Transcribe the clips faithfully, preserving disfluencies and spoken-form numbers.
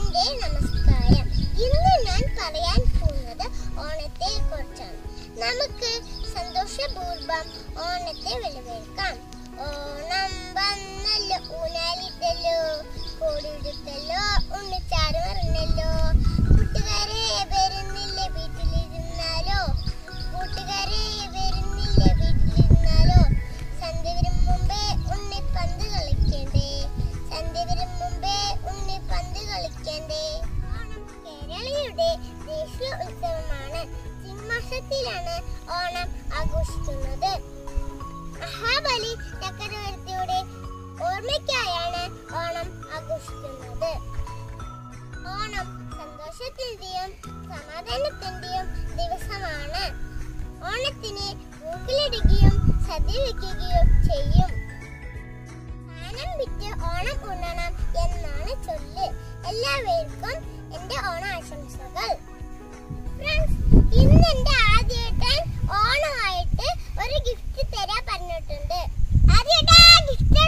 എന്റെ നമസ്കാരം. ഇന്ന് ഞാൻ പറയാൻ പോകുന്നത് ഓണത്തെ കുറിച്ചാണ്. നമുക്ക് സന്തോഷപൂർവ്വം ഓണത്തെ വരവേൽക്കാം. ഓണം വന്നല്ലോ, ഊനാലിട്ടല്ലോ, കോടിയെടുത്തല്ലോ, ഉണ്ണിച്ചാറ് പറഞ്ഞല്ലോ. കൂട്ടുകാരെ വരുന്നില്ലേ വീട്ടിലിരുന്നാലോ, കൂട്ടുകാരെ വരുന്നില്ലേ വീട്ടിലിരുന്നാലോ. സന്ധ്യ വരും മുമ്പേ ഉണ്ണിപ്പന്ത് കളിക്കണ്ടേ, സന്ധ്യ വരും മുമ്പേ ഉണ്ണിപ്പന്ത് കളിക്കണ്ടേ. ഓണം കേരളീയരുടെ ദേശീയ ഉത്സവമാണ്. ചിങ്ങമാസത്തിലാണ് ഓണം ആഘോഷിക്കുന്നത്. മഹാബലി ചക്രവർത്തിയുടെ ഓർമ്മയ്ക്കായാണ് ഓണം ആഘോഷിക്കുന്നത്. ഓണം സന്തോഷത്തിന്റെയും സമാധാനത്തിന്റെയും ദിവസമാണ്. ഓണത്തിന് പൂക്കളിടുകയും സദ്യ വയ്ക്കുകയും ചെയ്യും. സാനം വിറ്റ് ഓണം ഉണ്ണണം എന്നാണ് ചൊല്ല്. എല്ലാവർക്കും എന്റെ ഓണ ആശംസകൾ. ഫ്രണ്ട്സ്, ഇന്ന് എന്റെ ആദ്യേട്ടൻ ഓണമായിട്ട് ഒരു ഗിഫ്റ്റ് തരാൻ പറഞ്ഞിട്ടുണ്ട്. ആദ്യേട്ടാ, ഗിഫ്റ്റ്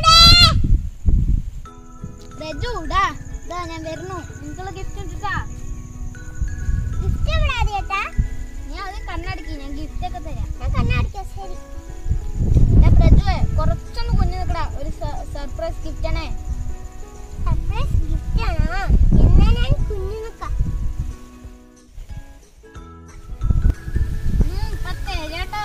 രജുടാ, ഇതാ ഞാൻ വരുന്നു. നിനക്കുള്ള ഗിഫ്റ്റ് ഉണ്ടാ. ഗിഫ്റ്റ് എവിടെ ആദ്യേട്ടാ? ഞാൻ അത് കണ്ണടക്കി, ഞാൻ ഗിഫ്റ്റ് ഒക്കെ തരാം. ഞാൻ കണ്ണടക്കാം. ശരി. പ്രജുവേ, കുറച്ചൊന്ന് കുഞ്ഞു നിൽക്കടാ. ഒരു സർപ്രൈസ് ഗിഫ്റ്റ് ആണേ. സർപ്രൈസ് ഗിഫ്റ്റ് ആണോ? എന്നാ ഞാൻ കുഞ്ഞു നിൽക്കാം. ചേട്ടാ,